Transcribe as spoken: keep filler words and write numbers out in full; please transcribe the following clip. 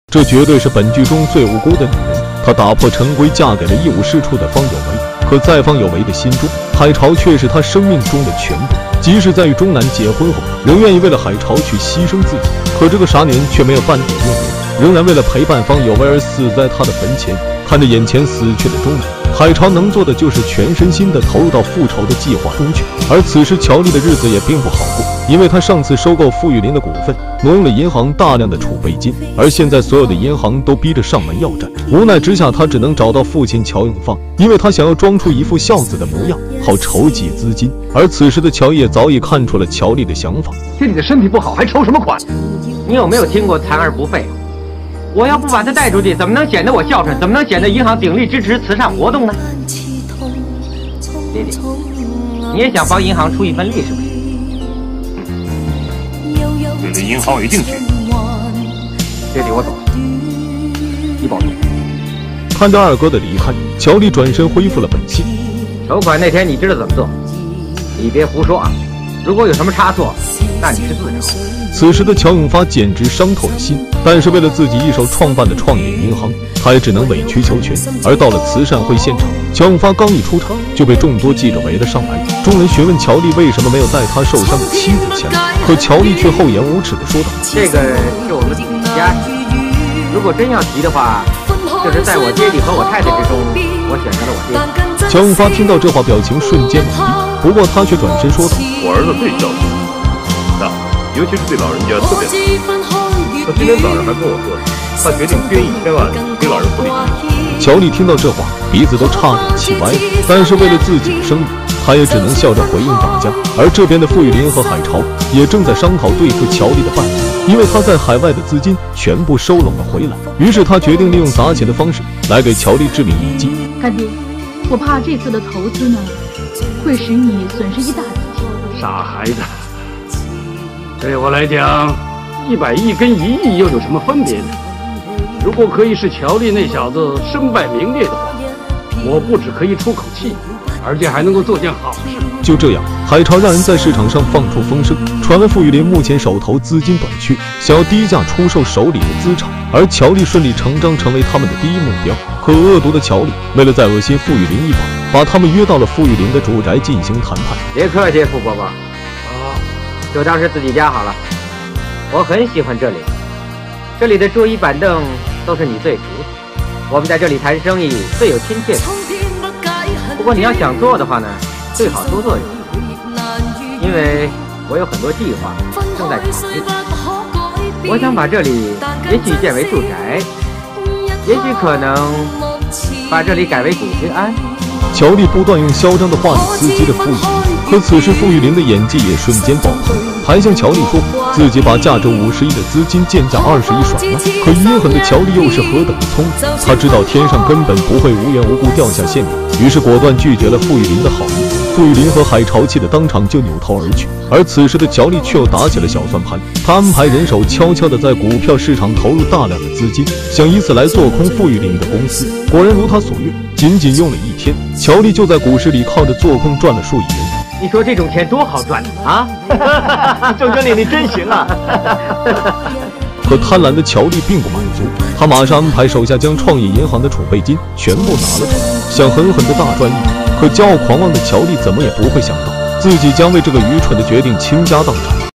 这绝对是本剧中最无辜的女人。她打破陈规，嫁给了一无是处的方有为。可在方有为的心中，海潮却是他生命中的全部。即使在与钟南结婚后，仍愿意为了海潮去牺牲自己。可这个傻女人却没有半点怨言，仍然为了陪伴方有为而死在他的坟前。看着眼前死去的钟南，海潮能做的就是全身心的投入到复仇的计划中去。而此时乔丽的日子也并不好过，因为他上次收购傅玉林的股份，挪用了银行大量的储备金，而现在所有的银行都逼着上门要债。无奈之下，他只能找到父亲乔永芳，因为他想要装出一副孝子的模样，好筹集资金。而此时的乔也早已看出了乔丽的想法。 爹，你的身体不好，还筹什么款？ 你有没有听过残而不废？我要不把他带出去，怎么能显得我孝顺？怎么能显得银行鼎力支持慈善活动呢？弟弟，你也想帮银行出一份力是不是？ 对对，银行我一定去。爹地，我走了，你保重。 看着二哥的离开，乔丽转身恢复了本性。 筹款那天你知道怎么做，你别胡说啊！如果有什么差错，那你是自找。 此时的乔永发简直伤透了心，但是为了自己一手创办的创业银行，他也只能委曲求全。而到了慈善会现场，乔永发刚一出场就被众多记者围了上来，众人询问乔丽为什么没有带他受伤的妻子前来，可乔丽却厚颜无耻地说道：“ 这个是我们自己家事，如果真要提的话，就是在我爹地和我太太之中，我选择了我爹。” 乔永发听到这话，表情瞬间冷厉，不过他却转身说道：“ 我儿子最孝顺，那尤其是对老人家特别好。他今天早上还跟我说，他决定捐一千万给老人护理。” 乔丽听到这话，鼻子都差点气歪了，但是为了自己的生意，他也只能笑着回应大家。而这边的傅玉林和海潮也正在商讨对付乔丽的办法，因为他在海外的资金全部收拢了回来，于是他决定利用砸钱的方式来给乔丽致命一击。 干爹，我怕这次的投资呢，会使你损失一大笔钱。 傻孩子，对我来讲，一百亿跟一亿又有什么分别呢？如果可以使乔丽那小子身败名裂的话，我不只可以出口气，而且还能够做件好事。 就这样，海潮让人在市场上放出风声，传闻傅玉林目前手头资金短缺，想要低价出售手里的资产，而乔丽顺理成章成为他们的第一目标。可恶毒的乔丽为了再恶心傅玉林一把，把他们约到了傅玉林的住宅进行谈判。 别客气，傅伯伯，哦，就当是自己家好了。我很喜欢这里，这里的桌椅板凳都是你最熟的，我们在这里谈生意最有亲切感。不过你要想做的话呢，最好多做一点，因为我有很多计划正在考虑。我想把这里也许建为住宅，也许可能把这里改为古居庵。 乔丽不断用嚣张的话语刺激着傅玉林，可此时傅玉林的演技也瞬间爆棚，还向乔丽说自己把价值五十亿的资金贱价二十亿甩了。可阴狠的乔丽又是何等的聪明，他知道天上根本不会无缘无故掉下馅饼，于是果断拒绝了傅玉林的好意。傅玉林和海潮气的当场就扭头而去，而此时的乔丽却又打起了小算盘，他安排人手悄悄地在股票市场投入大量的资金，想以此来做空傅玉林的公司。果然如他所愿，仅仅用了一天，乔丽就在股市里靠着做空赚了数亿元。 你说这种钱多好赚啊！ 郑经理，你真行啊！ 可贪婪的乔丽并不满足，他马上安排手下将创业银行的储备金全部拿了出来，想狠狠地大赚一笔。可骄傲狂妄的乔丽怎么也不会想到，自己将为这个愚蠢的决定倾家荡产。